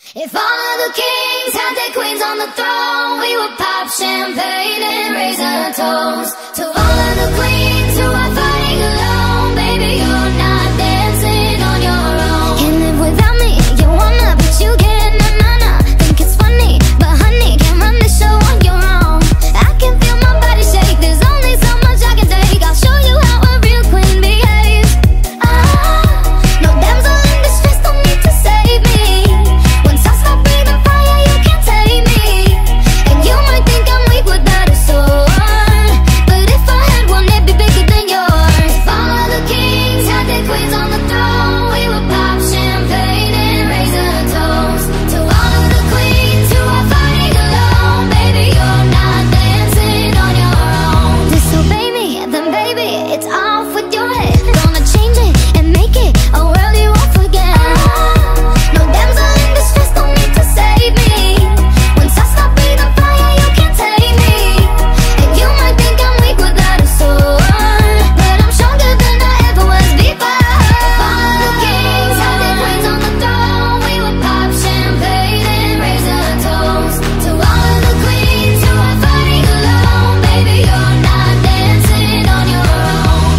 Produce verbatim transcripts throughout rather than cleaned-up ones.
If all of the kings had their queens on the throne, we would pop champagne and raise a toast to all of the queens who are fighting alone. Baby, you're not dancing on your own. Can't live without me, you wanna, but you can't, nah, nah, nah. Think it's funny, but honey, can't run the show on your own. I can feel my body shake, there's only so much I can take. I'll show you how a real queen behaves. Ah, no damsel in distress, don't need to save me. Once I stop breathing fire, you can't take me. And you might think I'm weak without a sword, but if I had one, it'd be bigger than yours. If all of the kings had their queens on the throne, we would pop champagne and raise a toast to all of the queens who are fighting alone. Baby, you're not dancing on your own. Disobey me, then baby, it's off with your head. Gonna change it and make it a world you won't forget. No damsel in distress, don't need to save me. Once I stop breathing fire, you can't take me. And you might think I'm weak without a sword, but I'm stronger than I ever was before. If all of the kings had their queens on the throne, we would pop champagne and raise a toast to all of the queens who are fighting alone. Baby, you're not dancing on your own.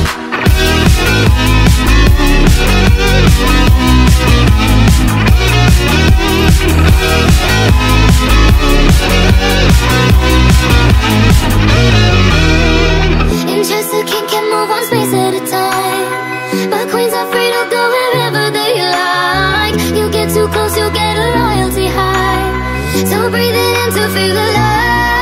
In chess, the king can move one space at a time, but queens are free to go wherever they like. You get too close, you'll get a royalty high, so breathe it in to feel alive.